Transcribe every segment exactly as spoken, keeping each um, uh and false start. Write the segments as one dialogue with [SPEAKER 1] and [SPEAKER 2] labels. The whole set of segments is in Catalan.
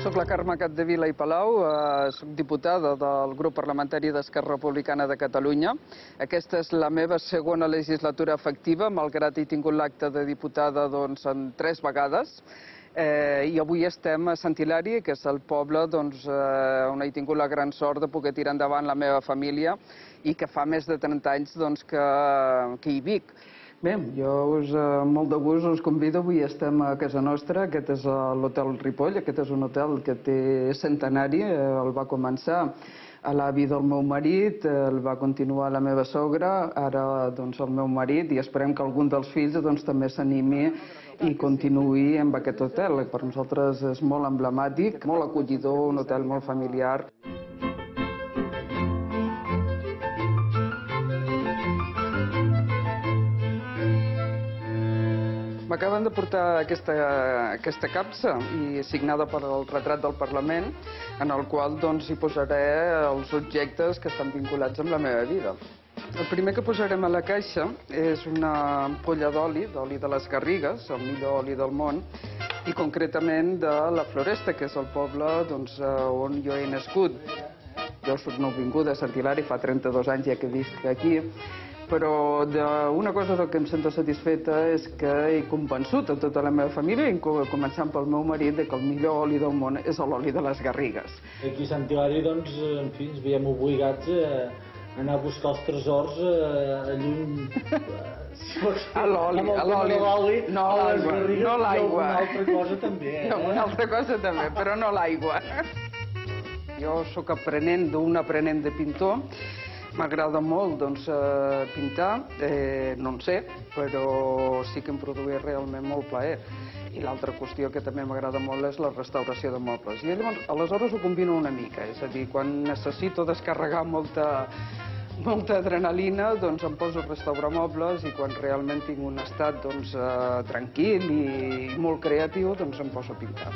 [SPEAKER 1] soc la Carme Capdevila i Palau, eh, soc diputada del grup parlamentari d'Esquerra Republicana de Catalunya. Aquesta és la meva segona legislatura efectiva, malgrat he tingut l'acte de diputada doncs, en tres vegades. Eh, I avui estem a Sant Hilari, que és el poble doncs, eh, on he tingut la gran sort de poder tirar endavant la meva família i que fa més de trenta anys doncs, que, que hi vic. Bé, jo us, eh, molt de gust us convido, avui estem a casa nostra, aquest és l'Hotel Ripoll, aquest és un hotel que té centenari, eh, el va començar a l'avi del meu marit, eh, el va continuar la meva sogra, ara doncs, el meu marit, i esperem que algun dels fills doncs, també s'animi i continuï amb aquest hotel. Per nosaltres és molt emblemàtic, molt acollidor, un hotel molt familiar. M'acaben de portar aquesta, aquesta capsa i signada per el retrat del Parlament, en el qual doncs, hi posaré els objectes que estan vinculats amb la meva vida. El primer que posarem a la caixa és una ampolla d'oli, d'oli de les Garrigues, el millor oli del món, i concretament de la Floresta, que és el poble doncs, on jo he nascut. Jo soc nouvinguda a Sant Hilari, fa trenta-dos anys ja que visc aquí, però una cosa del que em sento satisfeta és que he convençut a tota la meva família, començant pel meu marit, que el millor oli del món és l'oli de les Garrigues.
[SPEAKER 2] Aquí a Sant Hilari, doncs, en fi, ens veiem obligats a anar a buscar els tresors lluny...
[SPEAKER 1] A l'oli, a l'oli, no l'aigua, no l'aigua.
[SPEAKER 2] I alguna altra cosa també, eh?
[SPEAKER 1] I alguna altra cosa també, però no l'aigua. Jo sóc aprenent d'un aprenent de pintor. M'agrada molt doncs, pintar, eh, no en sé, però sí que em produeix realment molt plaer. I l'altra qüestió que també m'agrada molt és la restauració de mobles. I llavors, aleshores ho combino una mica, és a dir, quan necessito descarregar molta, molta adrenalina, doncs em poso a restaurar mobles i quan realment tinc un estat doncs, eh, tranquil i molt creatiu, doncs em poso a pintar.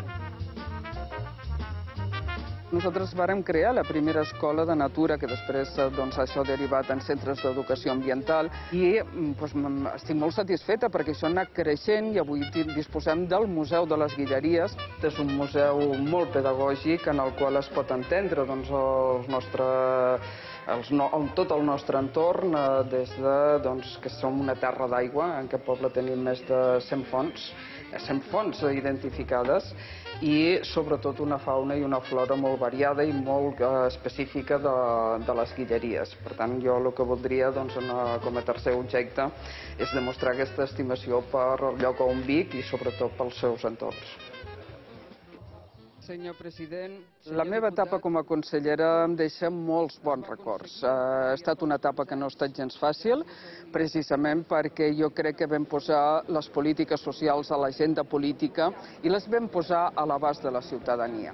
[SPEAKER 1] Nosaltres vàrem crear la primera escola de natura, que després doncs, això ha derivat en centres d'educació ambiental, i doncs, estic molt satisfeta perquè això ha anat creixent i avui disposem del Museu de les Guilleries. És un museu molt pedagògic en el qual es pot entendre doncs, els nostres... Els no, tot el nostre entorn, eh, des de doncs, que som una terra d'aigua, en aquest poble tenim més de cent fonts, cent fonts identificades, i sobretot una fauna i una flora molt variada i molt eh, específica de, de les Guilleries. Per tant, jo el que voldria, doncs, una, com a tercer objecte, és demostrar aquesta estimació per el lloc on vic i sobretot pels seus entorns. Senyor president, la meva etapa com a consellera em deixa molts bons records. Ha estat una etapa que no ha estat gens fàcil, precisament perquè jo crec que vam posar les polítiques socials a l'agenda política i les vam posar a l'abast de la ciutadania.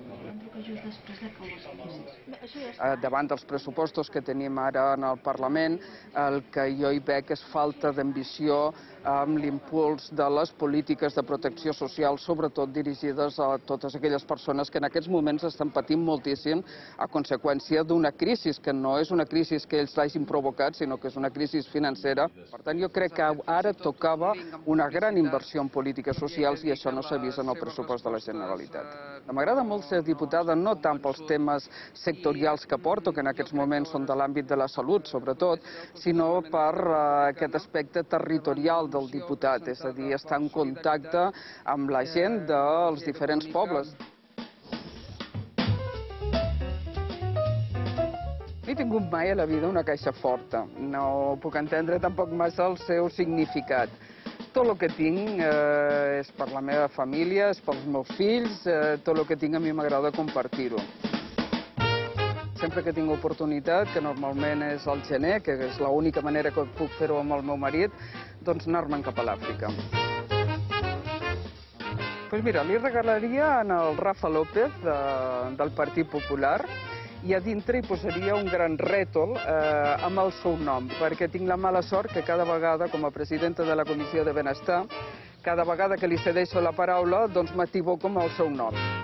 [SPEAKER 1] Davant dels pressupostos que tenim ara en el Parlament, el que jo hi veig és falta d'ambició amb l'impuls de les polítiques de protecció social, sobretot dirigides a totes aquelles persones que en aquests moments estan patint moltíssim a conseqüència d'una crisi, que no és una crisi que ells l'hagin provocat, sinó que és una crisi financera. Per tant, jo crec que ara tocava una gran inversió en polítiques socials i això no s'ha vist en el pressupost de la Generalitat. M'agrada molt ser diputada no tant pels temes sectorials que porto, que en aquests moments són de l'àmbit de la salut, sobretot, sinó per aquest aspecte territorial del diputat, és a dir, estar en contacte amb la gent dels diferents pobles. No he tingut mai a la vida una caixa forta, no puc entendre tampoc massa el seu significat. Tot el que tinc eh, és per la meva família, és pels meus fills, eh, tot el que tinc a mi m'agrada compartir-ho. Sempre que tinc oportunitat, que normalment és al gener, que és l'única manera que puc fer-ho amb el meu marit, doncs anar-me'n cap a l'Àfrica. Doncs mira, li regalaria al Rafa López de, del Partit Popular i a dintre hi posaria un gran rètol eh, amb el seu nom, perquè tinc la mala sort que cada vegada, com a presidenta de la Comissió de Benestar, cada vegada que li cedeixo la paraula, doncs m'equivoco amb el seu nom.